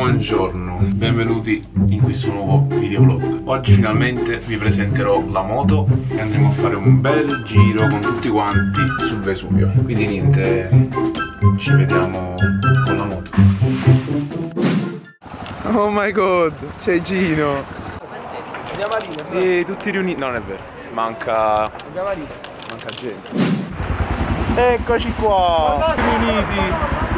Buongiorno, benvenuti in questo nuovo videovlog. Oggi finalmente vi presenterò la moto e andremo a fare un bel giro con tutti quanti sul Vesuvio. Quindi niente, ci vediamo con la moto. Oh my god, c'è Gino. Andiamo a ridere. E tutti riuniti. No, non è vero, manca gente. Eccoci qua, riuniti.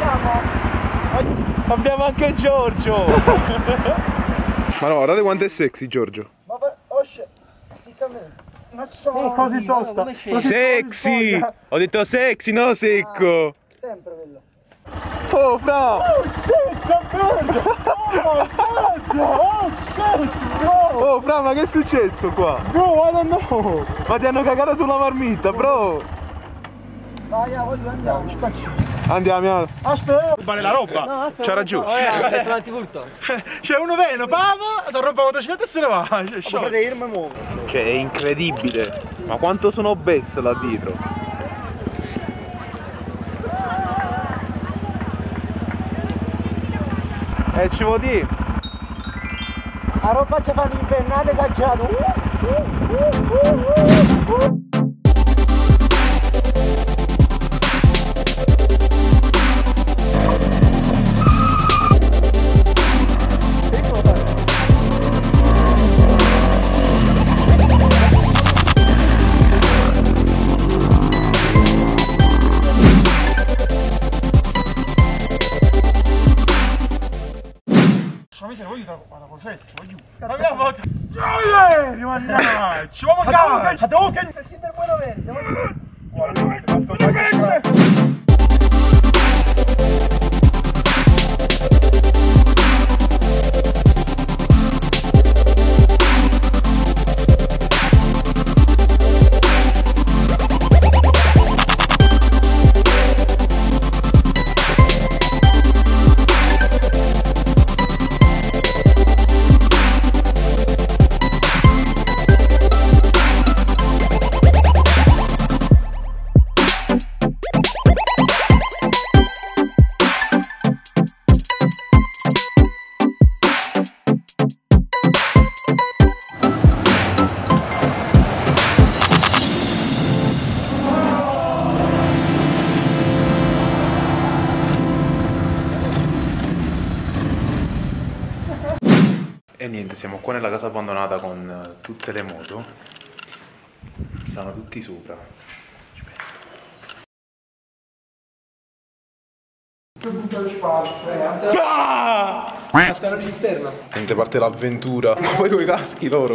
Abbiamo anche Giorgio. Ma no, guardate quanto è sexy Giorgio. Ma osce, si non so, così tosta. Sexy! Ho detto sexy, no secco. Sempre quello. Oh fra! Oh shit, c'è verde! Oh my god! Oh shit, bro! Oh fra, ma che è successo qua? Bro, I don't know! Ma ti hanno cagato sulla marmitta, bro! Vai, voglio andiamo, Andiamo. aspetta! Rubare la roba! No, C'ha ragione. Aspetta un attimo tutto. C'è uno veno, pavo, si roba la motocicletta e se ne va! Potete irmi muovo. Cioè è incredibile. Ma quanto sono obese là dietro. Ci vuol dire? La roba ci fanno invernate esagerato! Voglio processo, voglio. Ma mia foto! Gioia! Mannaggia! Ma magari! A dove che senti del buono verde? E niente, siamo qua nella casa abbandonata con tutte le moto. Stanno tutti sopra. Che buttare sparse! Stanno all'esterno. Niente, parte l'avventura. Ma poi coi caschi loro.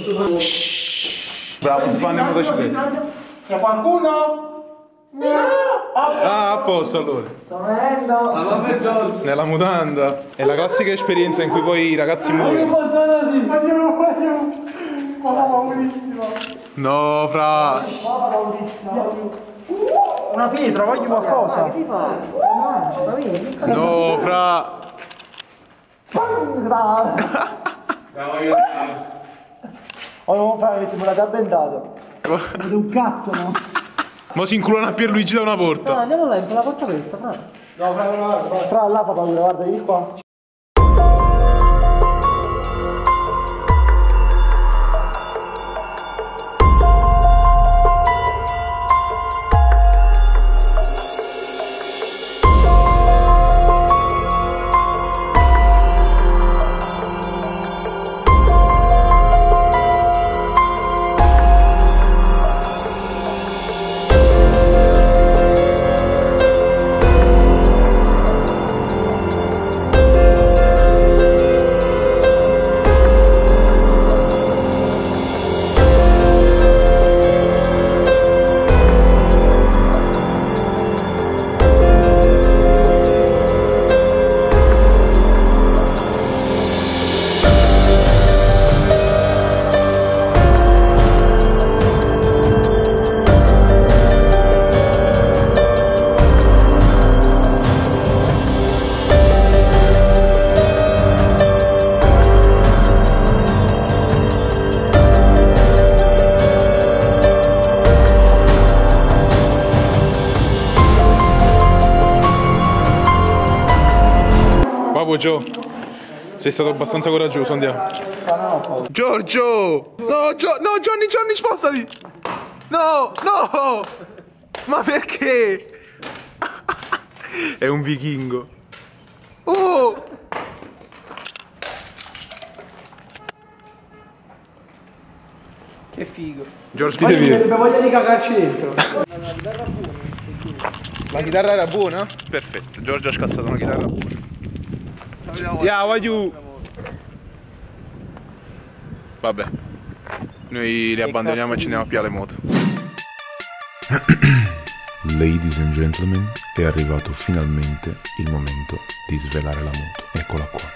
Bravo, si fanno in motocicletta. C'è qualcuno? Ah, a posto allora. Sto venendo! Nella mutanda. È la classica esperienza in cui poi i ragazzi muoiono. Andiamo! Papà paurissimo! No, fra. Papà paurissimo! Una pietra, voglio qualcosa! No, fra. Volevo fare mettermi la gabbentato! Vedo un cazzo, no? Ma si inculano a Pierluigi da una porta. No, andiamo là, in quella porta aperta, fra. Fra là fa paura, guarda, vieni qua! Joe. Sei stato abbastanza coraggioso, andiamo. Giorgio! No, no, Johnny, spostati! No, no! Ma perché? È un vichingo. Oh! Che figo. Giorgio, ti devi... Avrebbe voglia di cagarci dentro. La chitarra era buona? Perfetto, Giorgio ha scassato una chitarra buona. Yeah, voglio... Vabbè, noi li abbandoniamo e ci andiamo più alle moto. Ladies and gentlemen, è arrivato finalmente il momento di svelare la moto. Eccola qua.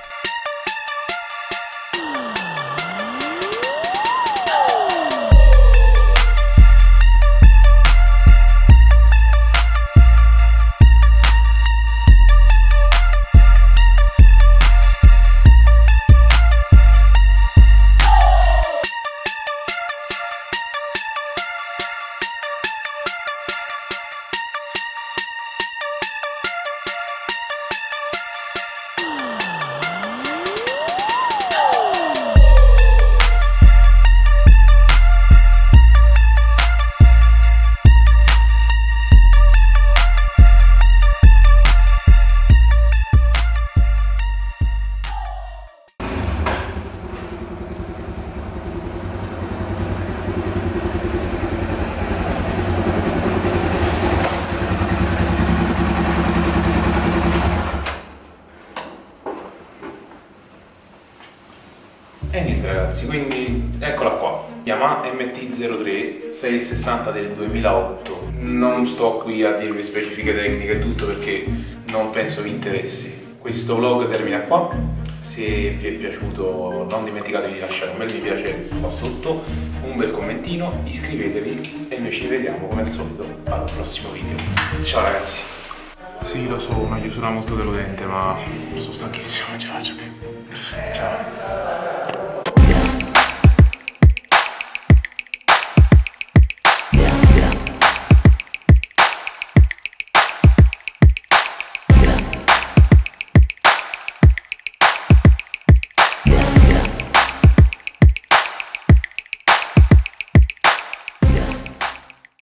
E niente ragazzi, quindi eccola qua, Yamaha MT-03 660 del 2008. Non sto qui a dirvi specifiche tecniche e tutto perché non penso vi interessi. Questo vlog termina qua. Se vi è piaciuto non dimenticatevi di lasciare un bel mi piace qua sotto, un bel commentino, iscrivetevi e noi ci vediamo come al solito al prossimo video. Ciao ragazzi. Sì, lo so, una chiusura molto deludente, ma sono stanchissimo, non ce la faccio più. Ciao.